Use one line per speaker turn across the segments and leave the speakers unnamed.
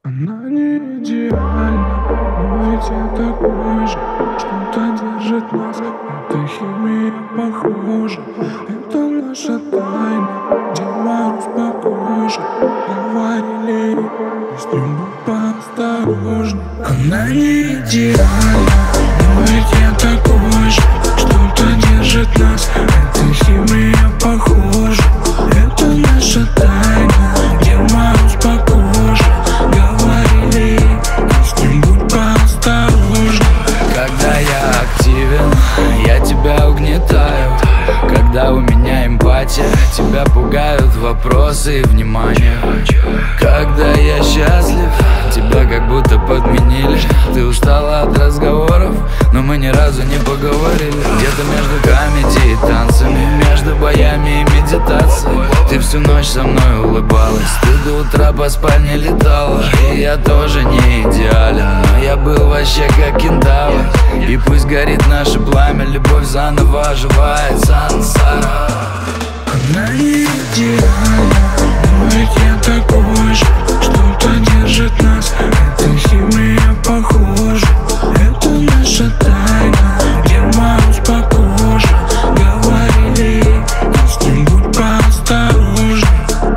Она не идеальна, но ведь я такой же. Что-то держит нас, это химия похожа. Это наша тайна, где мороз по коже. Говорили, и с ним будь поосторожней. Она не идеальна, но ведь я такой же. Что-то держит нас, это химия похожа. Это наша тайна, где мороз по коже. Говорили, и с ним будь поосторожней.
Когда я активен, я тебя угнетаю. Когда у меня эмпатия, тебя пугают вопросы и внимание. Когда я счастлив, тебя как будто подменили. Ты устала от разговоров, но мы ни разу не поговорили. Где-то между комедией и танцами, между боями и медитацией, ты всю ночь со мной улыбалась. Ты до утра по спальне летала. И я тоже не идеален, но я был вообще как кентавр. И пусть горит наше пламя, любовь заново оживает сансара.
Она не идеальна, но ведь я такой же. Что-то держит нас, это химия похожа. Это наша тайна, где мороз по коже. Говорили, и с ним будь поосторожней.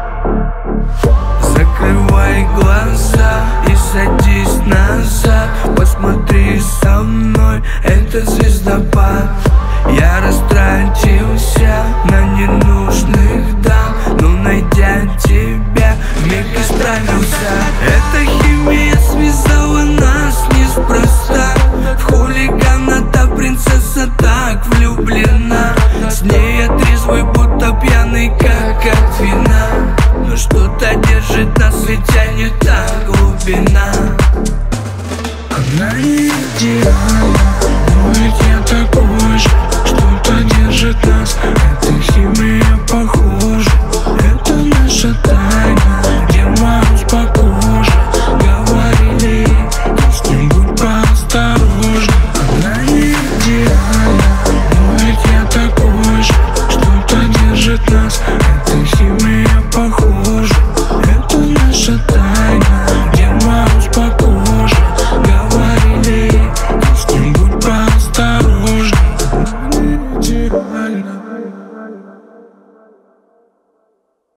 Закрывай глаза и садись назад. Посмотри со мной, это звездопад. Я растратился на ненужных дам, но найдя тебя, вмиг исправился. Эта химия связала нас неспроста. В хулигана та принцесса так влюблена. С ней я трезвый, будто пьяный, как от вина. Но что-то держит нас, ведь тянет та глубина.
Она не идеальна, но ведь я такой же.